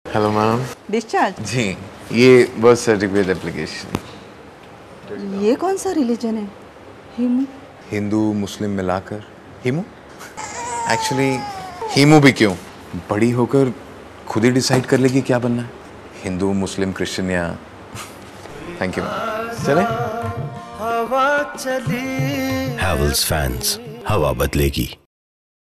Hello ma'am. Discharge? जी, ये birth certificate application. ये कौन सा रिलीजन है? हिमू? हिंदू मुस्लिम मिलाकर हिमू। एक्चुअली हिमू भी क्यों, बड़ी होकर खुद ही डिसाइड कर लेगी क्या बनना है, हिंदू मुस्लिम क्रिश्चियन या। थैंक यू मैम, चले। हैवेल्स फैंस, हवा बदलेगी।